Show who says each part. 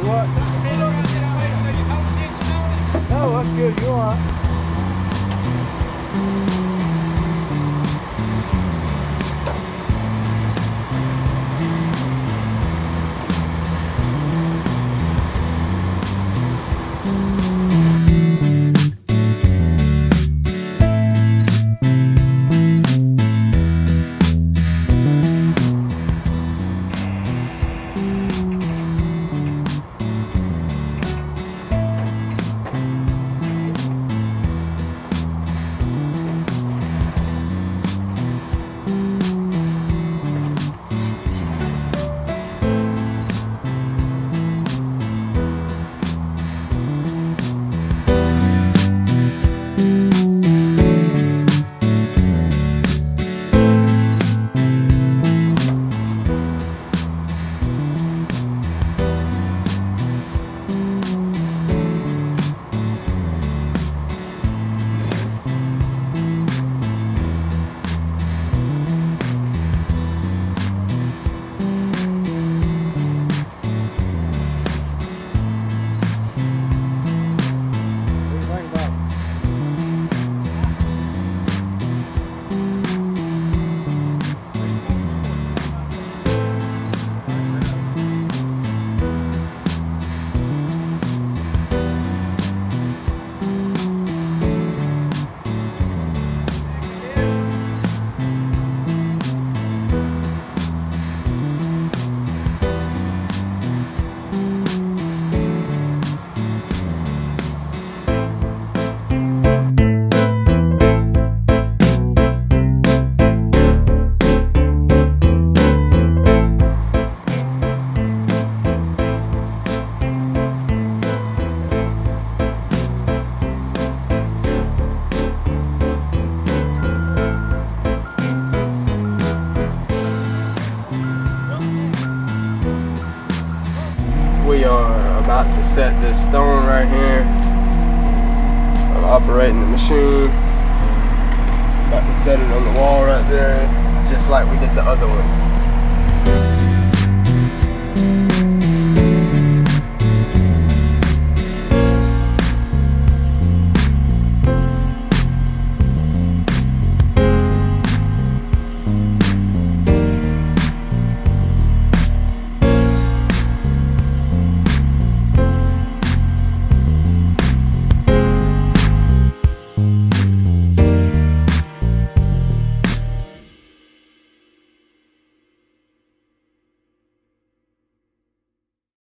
Speaker 1: what? No, that's good. You are.
Speaker 2: We are about to set this stone right here. I'm operating the machine. About to set it on the wall right there, just like we did the other ones.